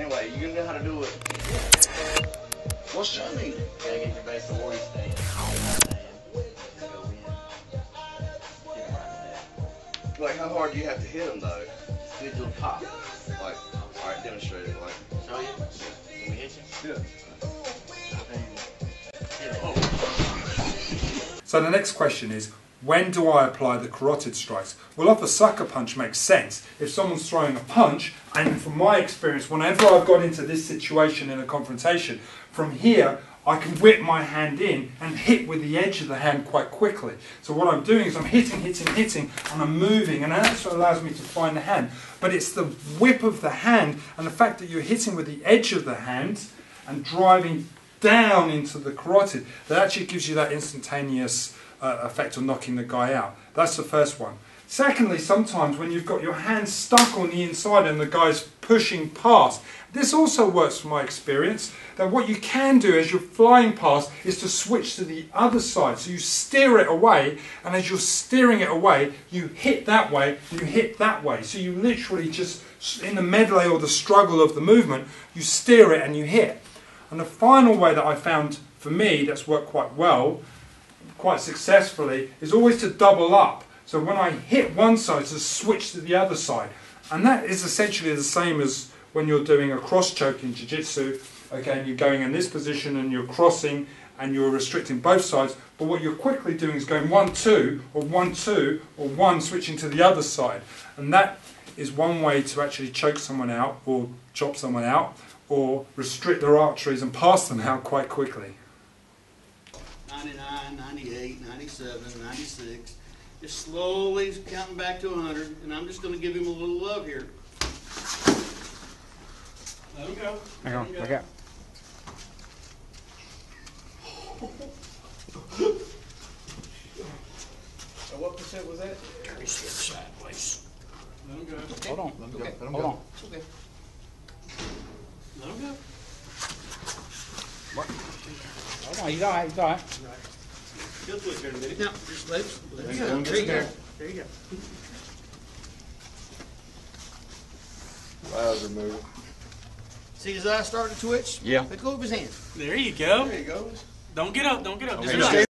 Anyway, you gonna know how to do it. Well, show me. You gotta get your base to where you stand. Go in. Get him right in. Like, how hard do you have to hit him, though? Good little pop. Like, alright, demonstrate it. Like, show you? Let me hit you? Yeah. So the next question is, when do I apply the carotid strikes? Well, off a sucker punch makes sense. If someone's throwing a punch, and from my experience, whenever I've got into this situation in a confrontation, from here, I can whip my hand in and hit with the edge of the hand quite quickly. So what I'm doing is I'm hitting, and I'm moving, and that's what allows me to find the hand. But it's the whip of the hand, and the fact that you're hitting with the edge of the hand, and driving down into the carotid, that actually gives you that instantaneous effect of knocking the guy out. That's the first one. Secondly, sometimes when you've got your hand stuck on the inside and the guy's pushing past, this also works from my experience, that what you can do as you're flying past is to switch to the other side. So you steer it away, and as you're steering it away, you hit that way, and you hit that way. So you literally just, in the medley or the struggle of the movement, you steer it and you hit. And the final way that I found, for me, that's worked quite well, quite successfully, is always to double up. So when I hit one side, to switch to the other side. And that is essentially the same as when you're doing a cross choke in jiu-jitsu. Okay, and you're going in this position and you're crossing and you're restricting both sides. But what you're quickly doing is going 1-2, or 1-2, or 1, switching to the other side. And that is one way to actually choke someone out, or chop someone out, or restrict their arteries and pass them out quite quickly. 99, 98, 97, 96. Just slowly counting back to 100, and I'm just going to give him a little love here. Let him go. Hang on, look out. So what percent was that? Turn his head sideways. Let him go. Hold on, let him go. Let him go. It's okay. Let him go. What? Hold on, he's alright, he's alright. He'll twitch here in a minute. No, just let him go. There you go. There you go. Eyes are moving. See his eyes starting to twitch? Yeah. Let go of his hand. There you go. There he goes. Don't get up. Don't get up. Okay. Just relax.